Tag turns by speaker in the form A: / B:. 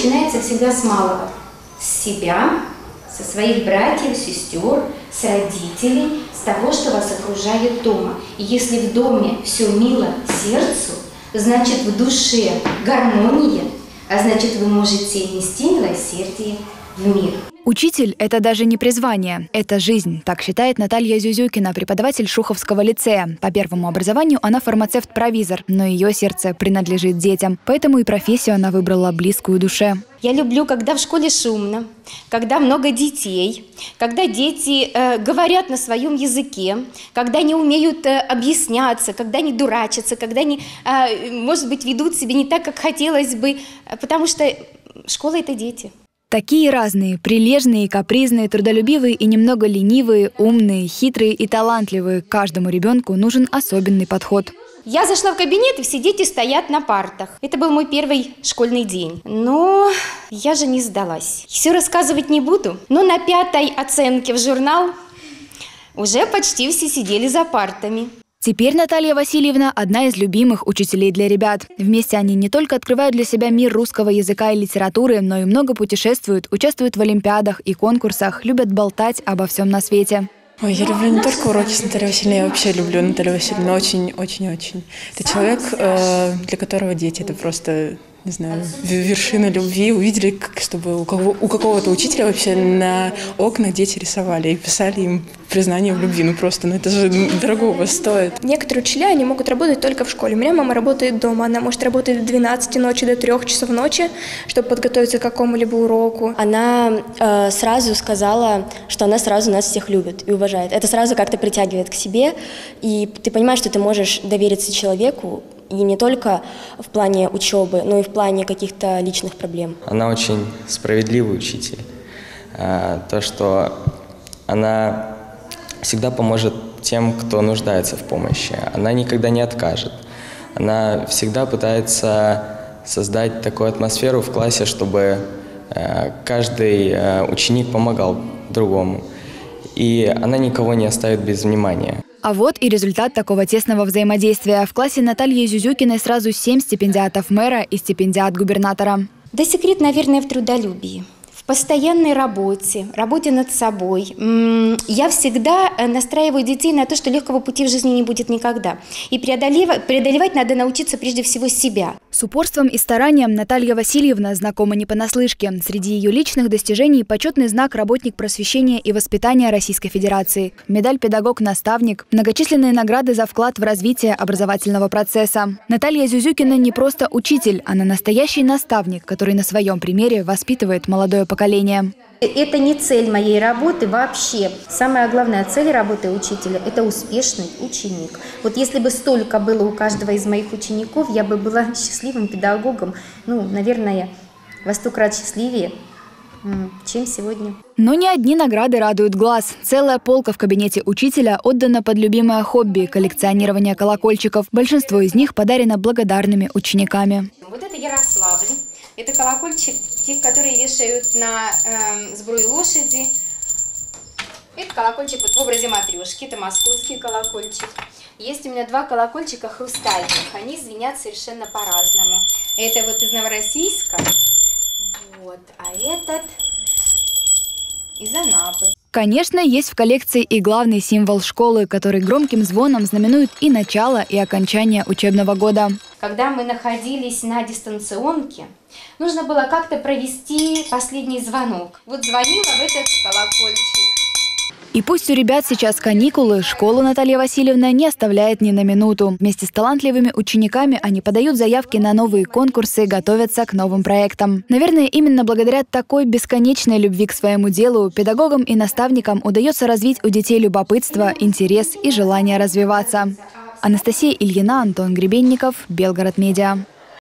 A: начинается всегда с малого. С себя, со своих братьев, сестер, с родителей, с того, что вас окружает дома. И если в доме все мило сердцу, значит в душе гармония, а значит вы можете нести милосердие в мир.
B: Учитель – это даже не призвание, это жизнь. Так считает Наталья Зюзюкина, преподаватель Шуховского лицея. По первому образованию она фармацевт-провизор, но ее сердце принадлежит детям. Поэтому и профессию она выбрала близкую душе.
A: Я люблю, когда в школе шумно, когда много детей, когда дети говорят на своем языке, когда они умеют объясняться, когда они дурачатся, когда они, может быть, ведут себя не так, как хотелось бы, потому что школа – это дети.
B: Такие разные – прилежные, капризные, трудолюбивые и немного ленивые, умные, хитрые и талантливые. Каждому ребенку нужен особенный подход.
A: Я зашла в кабинет, и все дети стоят на партах. Это был мой первый школьный день. Но я же не сдалась. Все рассказывать не буду, но на 5-й оценке в журнал уже почти все сидели за партами.
B: Теперь Наталья Васильевна – одна из любимых учителей для ребят. Вместе они не только открывают для себя мир русского языка и литературы, но и много путешествуют, участвуют в олимпиадах и конкурсах, любят болтать обо всем на свете.
C: Ой, я люблю не только уроки с Натальей Васильевной, я вообще люблю Наталью Васильевну очень-очень-очень. Это человек, для которого дети – это просто, не знаю, вершина любви. Увидели, чтобы у какого-то учителя вообще на окнах дети рисовали и писали им признание в любви. Ну просто, это же дорогого стоит.
D: Некоторые учителя, они могут работать только в школе. У меня мама работает дома, она может работать до 12 ночи, до 3 часов ночи, чтобы подготовиться к какому-либо уроку.
E: Она сразу сказала, что она сразу нас всех любит и уважает. Это сразу как-то притягивает к себе, и ты понимаешь, что ты можешь довериться человеку, и не только в плане учебы, но и в плане каких-то личных проблем.
F: Она очень справедливый учитель. То, что она всегда поможет тем, кто нуждается в помощи. Она никогда не откажет. Она всегда пытается создать такую атмосферу в классе, чтобы каждый ученик помогал другому. И она никого не оставит без внимания.
B: А вот и результат такого тесного взаимодействия. В классе Натальи Зюзюкиной сразу 7 стипендиатов мэра и стипендиат губернатора.
A: Да секрет, наверное, в трудолюбии. В постоянной работе над собой. Я всегда настраиваю детей на то, что легкого пути в жизни не будет никогда. И преодолевать надо научиться прежде всего себя.
B: С упорством и старанием Наталья Васильевна знакома не понаслышке. Среди ее личных достижений почетный знак «Работник просвещения и воспитания Российской Федерации», медаль «Педагог-наставник», многочисленные награды за вклад в развитие образовательного процесса. Наталья Зюзюкина не просто учитель, она настоящий наставник, который на своем примере воспитывает молодое поколение.
A: Это не цель моей работы вообще. Самая главная цель работы учителя – это успешный ученик. Вот если бы столько было у каждого из моих учеников, я бы была счастливым педагогом, наверное, во 100 крат счастливее, чем сегодня.
B: Но не одни награды радуют глаз. Целая полка в кабинете учителя отдана под любимое хобби – коллекционирование колокольчиков. Большинство из них подарено благодарными учениками.
A: Вот это Ярославль. Это колокольчик, те, которые вешают на сбрую лошади. Это колокольчик в образе матрешки, это московский колокольчик. Есть у меня 2 колокольчика хрустальных, они звенят совершенно по-разному. Это вот из Новороссийска, а этот из Анапы.
B: Конечно, есть в коллекции и главный символ школы, который громким звоном знаменует и начало, и окончание учебного года.
A: Когда мы находились на дистанционке, нужно было как-то провести последний звонок. Вот звонила в этот колокольчик.
B: И пусть у ребят сейчас каникулы, школу Наталья Васильевна не оставляет ни на минуту. Вместе с талантливыми учениками они подают заявки на новые конкурсы, готовятся к новым проектам. Наверное, именно благодаря такой бесконечной любви к своему делу педагогам и наставникам удается развить у детей любопытство, интерес и желание развиваться. Анастасия Ильина, Антон Гребенников, Белгород Медиа.